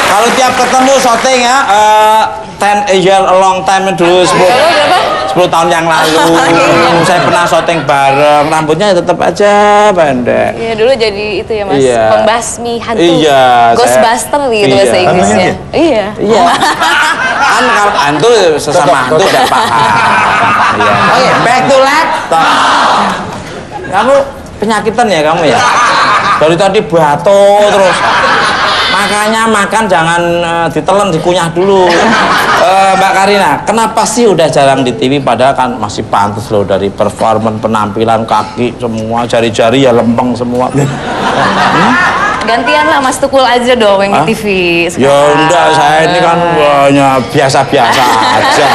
Kalau tiap ketemu syuting ya, 10 year a long time dulu 10 tahun yang lalu. Saya pernah syuting bareng, rambutnya tetap aja pendek. Iya, dulu jadi itu ya Mas, iya. pembasmi hantu. Iya, Ghostbuster gitu iya. bahasa Inggrisnya. Iya. Iya. Kan kalau hantu sesama hantu udah paham. Iya. Oke, back to laptop. Kamu penyakitan ya kamu ya? Dari tadi batuk terus. Makanya makan jangan ditelan, dikunyah dulu. Mbak Karina, kenapa sih udah jarang di TV padahal kan masih pantas loh dari performan, penampilan, kaki semua, jari-jari ya lempeng semua. Gantian lah Mas Tukul aja dong yang di TV sekarang. Ya enggak, saya ini kan banyak biasa-biasa aja.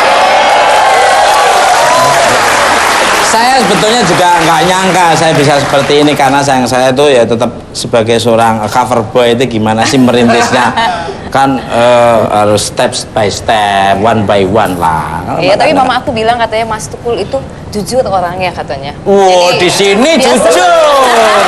Saya sebetulnya juga nggak nyangka saya bisa seperti ini karena sayang saya tuh ya tetap sebagai seorang cover boy itu gimana sih merintisnya kan harus step by step, one by one lah. Iya, tapi mama aku bilang katanya Mas Tukul itu jujur orangnya katanya. Wow, di sini jujur.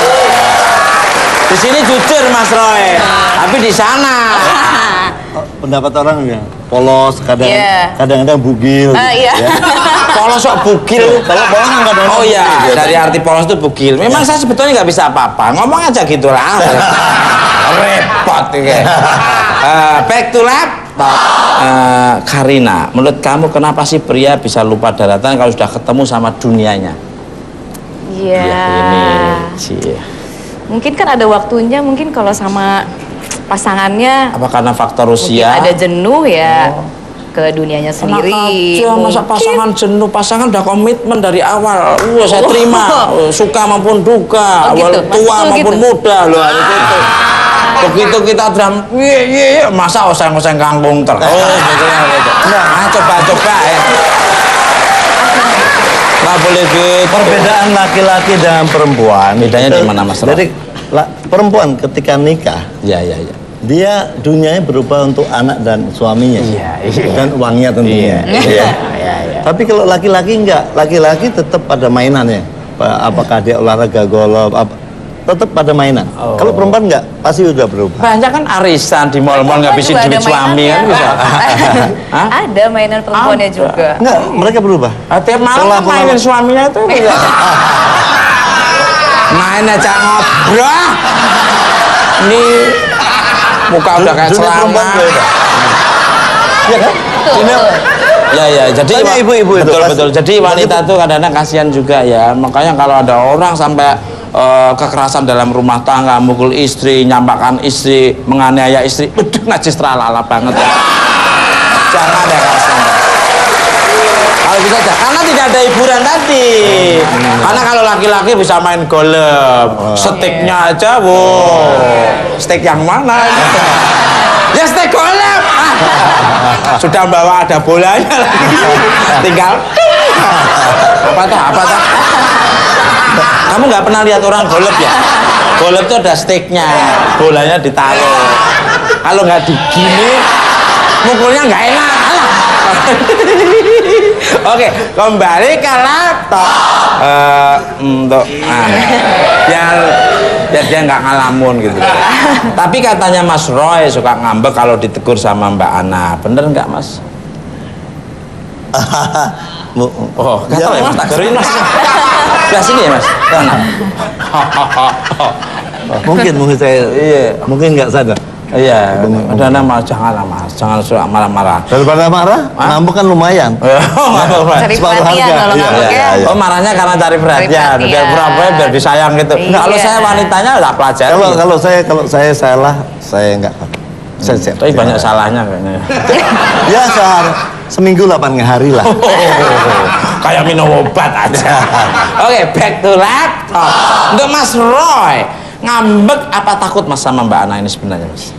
Di sini jujur Mas Roy, tapi di sana pendapat orang ya polos, kadang-kadang bugil. Iya. Ya. Polos kok bugil. Kalau polos kan kadang-kadang. Oh iya, dari arti polos itu bugil. Memang saya sebetulnya nggak bisa apa-apa. Ngomong aja gitu lah. Repot ya. Back to laptop. Karina, menurut kamu kenapa sih pria bisa lupa daratan kalau sudah ketemu sama dunianya? Iya. Ya, ini sih. Mungkin kan ada waktunya, mungkin kalau sama pasangannya. Apa karena faktor usia? Ada jenuh ya. Ke dunianya sendiri. Aja, masa pasangan jenuh, pasangan udah komitmen dari awal. Saya terima, suka maupun duka, gitu, tua maupun muda loh itu. Begitu kita drum, masa oseng-oseng kangkung terus gitu ya gitu. Nah, coba ya. Nggak boleh gitu. Perbedaan laki-laki dan perempuan. Bedanya di mana Mas? Jadi perempuan ketika nikah, ya. dia dunianya berubah untuk anak dan suaminya, dan uangnya tentunya. Iya. Tapi kalau laki-laki enggak, laki-laki tetap pada mainannya. Apakah dia olahraga golf, tetap pada mainan. Kalau perempuan enggak, pasti udah berubah. Banyak kan arisan di mal-mal ngabisin duit suami kan bisa. Ada mainan perempuannya juga. Enggak, mereka berubah. Tiap malam kan mainin suaminya itu bisa. Main aja ngobrol. Ini muka udah kayak selama. Ya kan? Ya, jadi ibu-ibu itu betul. Jadi wanita tuh kadang-kadang kasihan juga ya. Makanya kalau ada orang sampai kekerasan dalam rumah tangga, mukul istri, nyampakan istri, menganiaya istri, udah najis teralala banget ya. Jangan ya kasihan. Kalau bisa aja, karena tidak ada hiburan tadi. Karena kalau laki-laki bisa main golf, steaknya aja, steak yang mana? Ya steak golf. Sudah bawa ada bolanya lagi. Tinggal apa tuh? Kamu nggak pernah lihat orang golf ya? Golf itu ada steaknya, bolanya ditaruh. Kalau nggak digini, mukulnya nggak enak. Oke, kembali ke laptop. Untuk biar dia nggak ngalamun gitu. Tapi katanya Mas Roy suka ngambek kalau ditegur sama Mbak Ana. Bener nggak Mas? Gatel ya Mas, tak gerin Mas. Belah sini ya Mas. Mungkin saya, mungkin nggak sadar. Iya, kadang-kadang malah janganlah Mas, jangan suka marah-marah. Daripada marah, ngambek kan lumayan. Cari perhatian kalau ngambek ya. Oh, marahnya karena cari perhatian, biar pura-pura biar disayang gitu. Kalau saya wanitanya nggak pelajari. Kalau saya salah, saya nggak. Tapi banyak salahnya kayaknya. Ya seminggu 8 hari lah. Kayak minum obat aja. Oke, back to laptop. Untuk Mas Roy, ngambek apa takut Mas sama Mbak Ana ini sebenarnya Mas?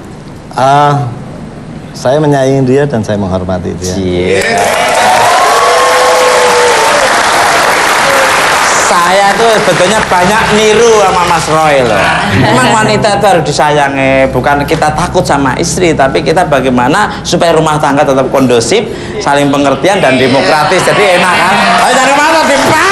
Saya menyayangi dia dan saya menghormati dia. Saya tuh sebetulnya banyak niru sama Mas Roy loh. Memang wanita itu harus disayangi, bukan kita takut sama istri, tapi kita bagaimana supaya rumah tangga tetap kondusif, saling pengertian dan demokratis. Jadi enak kan? Ayo jangan kemana,